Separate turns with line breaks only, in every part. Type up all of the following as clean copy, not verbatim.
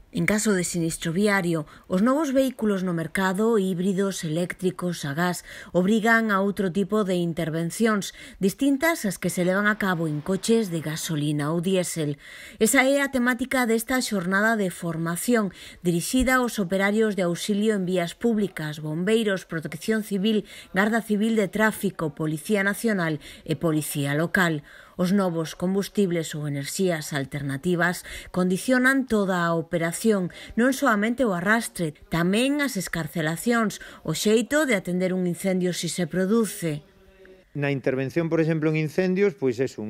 En caso de sinistro viario, os novos vehículos no mercado, híbridos, eléctricos, a gas, obrigan a outro tipo de intervencións, distintas ás que se levan a cabo en coches de gasolina ou diésel. Esa é a temática desta xornada de formación, dirixida aos operarios de auxilio en vías públicas, bombeiros, protección civil, Garda Civil de Tráfico, Policía Nacional e Policía Local. Os novos combustibles ou enerxías alternativas condicionan toda a operación, non soamente o arrastre, tamén as escarcelacións, o xeito de atender un incendio se se produce.
Na intervención, por exemplo, en incendios, pois é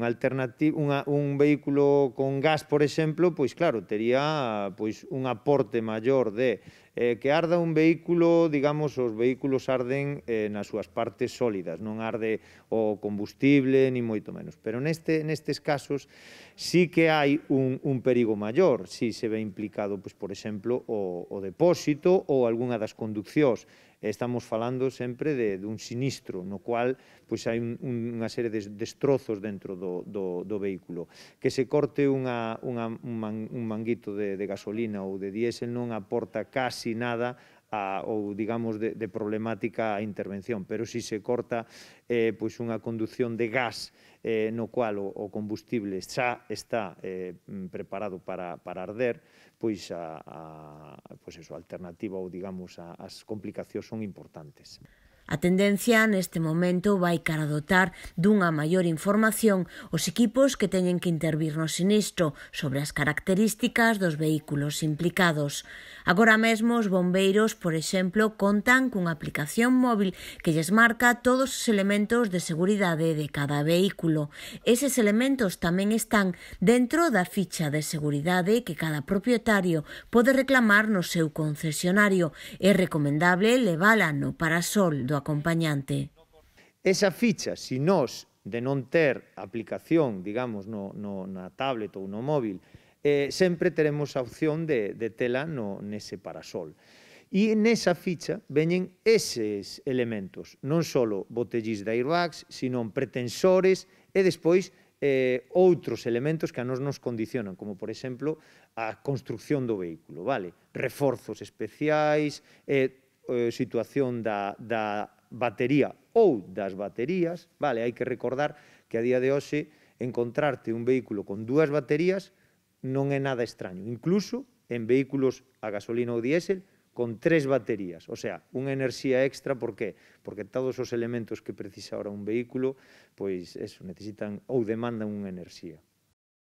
un vehículo con gas, por exemplo, pois claro, tería pois un aporte maior de que arda un vehículo, digamos, os vehículos arden nas súas partes sólidas, non arde o combustible, ni moito menos. Pero nestes casos sí que hai un perigo maior, si se ve implicado, pois, por exemplo, o depósito ou algunha das conduccións. Estamos falando sempre dun sinistro no cual pois hai unha serie de destrozos dentro do vehículo. Que se corte un manguito de gasolina ou de diésel non aporta casi nada ou, digamos, de problemática a intervención, pero si se corta pois unha conducción de gas no cual o combustible xa está preparado para arder, pois a alternativa ou, digamos, as complicacións son importantes.
A tendencia neste momento vai cara a dotar dunha maior información os equipos que teñen que intervir no sinistro sobre as características dos vehículos implicados. Agora mesmo os bombeiros, por exemplo, contan cunha aplicación móvil que lles marca todos os elementos de seguridade de cada vehículo. Eses elementos tamén están dentro da ficha de seguridade que cada propietario pode reclamar no seu concesionario. É recomendable levala no parasol do acompañante.
Esa ficha, se nós de non ter aplicación, digamos, na tablet ou no móvil, sempre teremos a opción de tela nese parasol. E nesa ficha veñen eses elementos, non só botellís de airbags, sino pretensores e despois outros elementos que a nos condicionan, como, por exemplo, a construcción do vehículo, vale? Reforzos especiais, situación da batería ou das baterías, vale? Hai que recordar que a día de hoxe encontrarte un vehículo con dúas baterías non é nada extraño, incluso en vehículos a gasolina ou diésel con 3 baterías, o sea, unha enerxía extra, por qué? Porque todos os elementos que precisa ahora un vehículo, pois eso, necesitan ou demandan unha enerxía.